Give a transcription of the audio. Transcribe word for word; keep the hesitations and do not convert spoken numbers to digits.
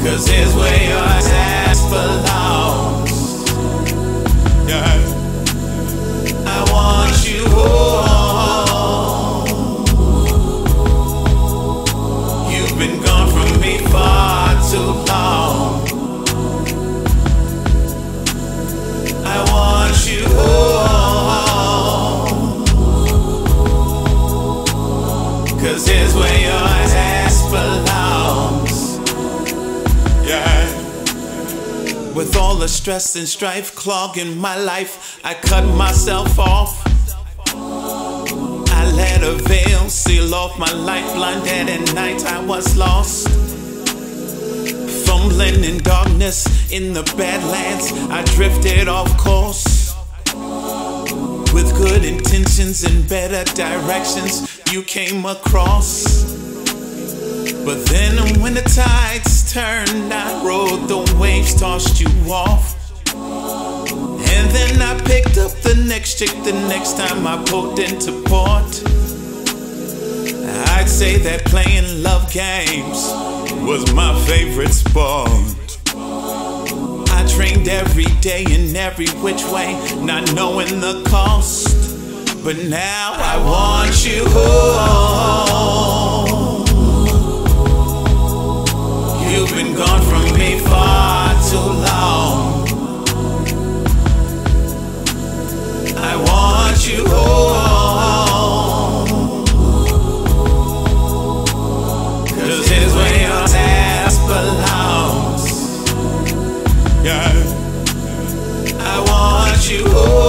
'cause here's where your ass belongs. Yeah. I want you home. You've been gone from me far too long. I want you home, 'cause here's where your ass belongs. Yeah. With all the stress and strife clogging my life, I cut myself off. I let a veil seal off my lifeline. Dead at night I was lost, fumbling in darkness in the Badlands. I drifted off course with good intentions and better directions you came across. But then when the tides turned, I rode the waves, tossed you off. And then I picked up the next chick the next time I pulled into port. I'd say that playing love games was my favorite sport. I trained every day in every which way, not knowing the cost. But now I want you home. You've been gone from me far too long. I want you home, 'cause here's where your ass belongs. Yeah. I want you home.